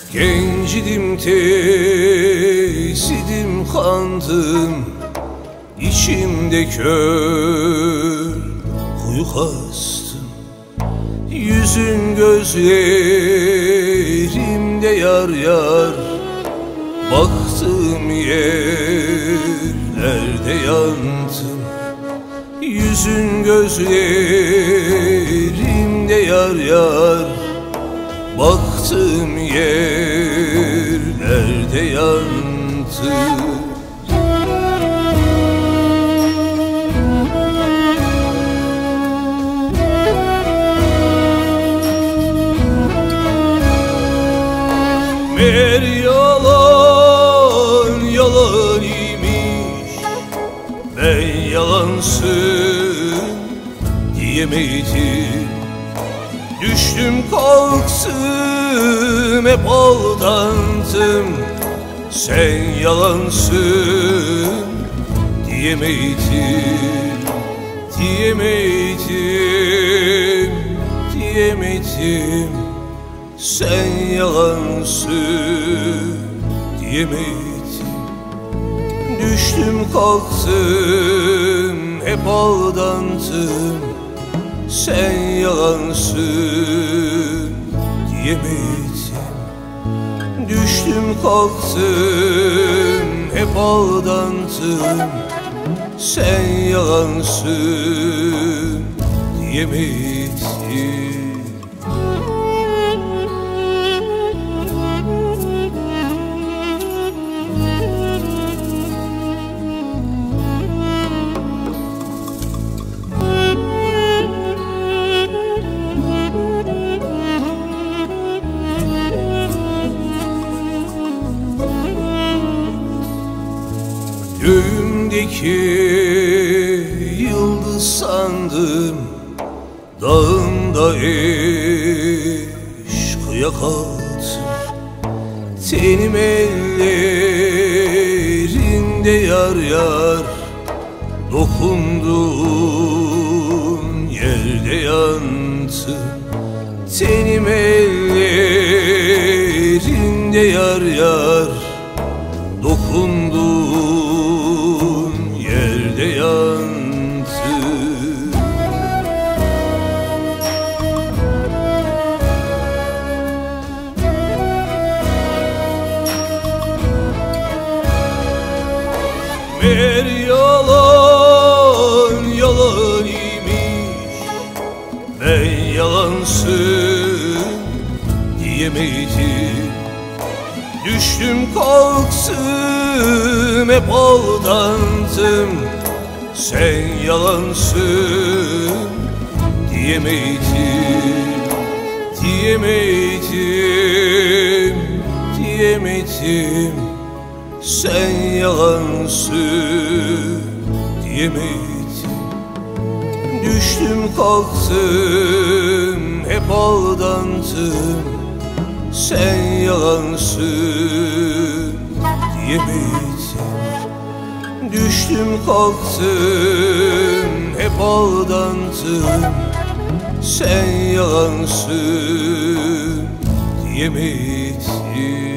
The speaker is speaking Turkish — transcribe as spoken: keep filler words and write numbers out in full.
Gencidim, tesidim, kandım, İçimde kör kuyu kastım. Yüzün gözlerimde yar yar, baktığım yerlerde yandım. Yüzün gözlerimde yar yar, baktığım yerlerde yandım. Meğer yalan yalan imiş, ben yalansın diyemedim. Düştüm kalktım hep aldandım, sen yalansın diyemedim. Diyemedim, diyemedim, sen yalansın diyemedim. Düştüm kalktım hep aldandım, sen yalansın diyemedim. Düştüm kalktım hep aldandım, sen yalansın diyemedim. Göğümdeki yıldız sandım, dağımda eşkı yakattım. Tenim ellerinde yar yar, dokunduğun yerde yandım. Tenim ellerinde yar yar, dokunduğun yerde yandım. Meğer yalan yalan imiş, ben yalansın diyemedim. Düştüm kalktım hep aldandım, sen yalansın diyemedim. Diyemedim, diyemedim, sen yalansın diyemedim. Düştüm kalktım hep aldandım, sen yalansın diyemedim. Düştüm kalktım hep aldandım, sen yalansın diyemedim.